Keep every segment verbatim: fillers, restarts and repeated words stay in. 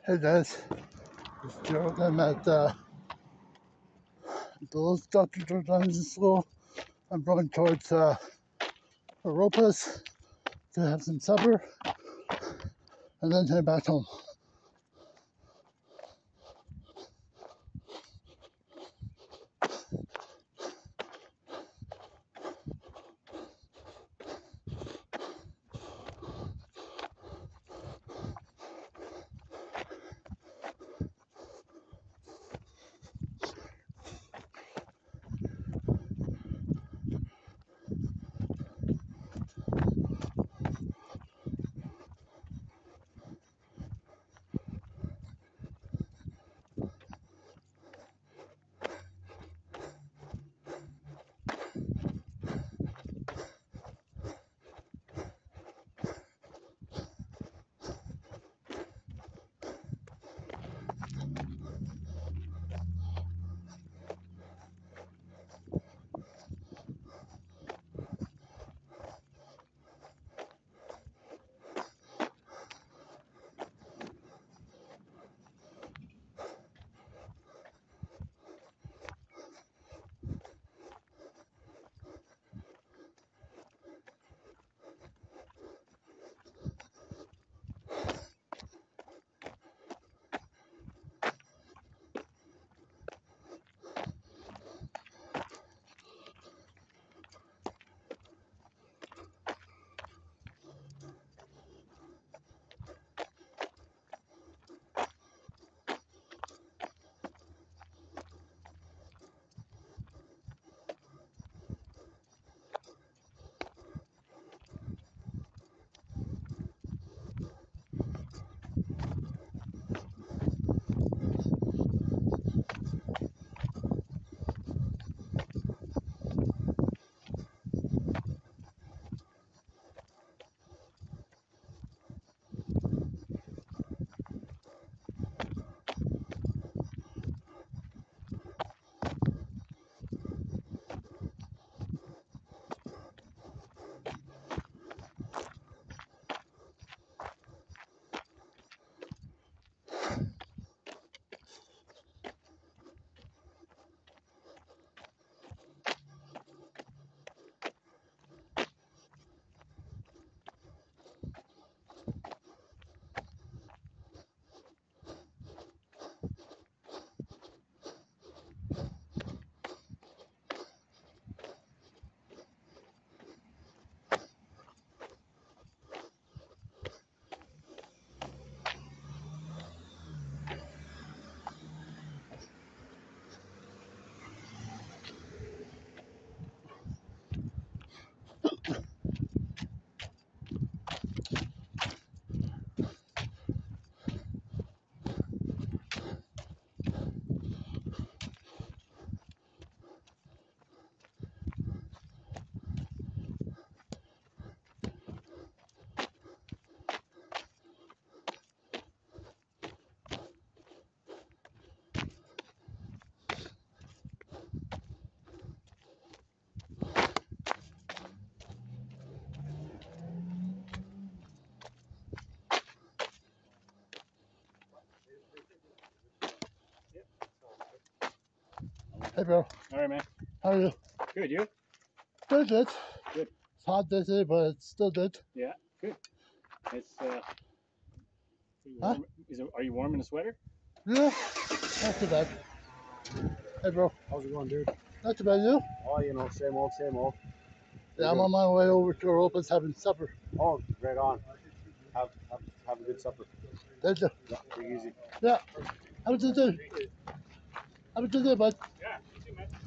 Hey guys, it's Gerald. I'm at uh, the little Doctor Joe Johnson School. I'm going towards uh, Europa's to have some supper and then head back home. Hey bro. All right, man. How are you? Good, you? Good, good. Good. It's hot this day, but it's still good. Yeah, good. It's uh, pretty Huh? warm. Is it, are you warm in a sweater? Yeah, not too bad. Hey bro. How's it going, dude? Not too bad, you? Oh, you know, same old, same old. Yeah, I'm on my way over to Europa's having supper. Oh, right on. Have have, have a good supper. Thank you. Yeah, take it easy. Yeah. Have a good day. Have a good day, bud. Yeah, you too, man.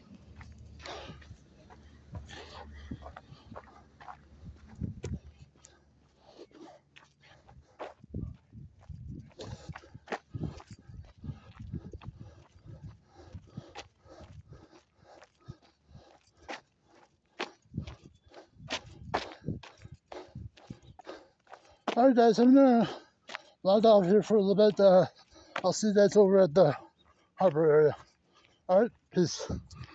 Alright guys, I'm gonna log off here for a little bit. Uh, I'll see you guys over at the harbor area. Alright, peace.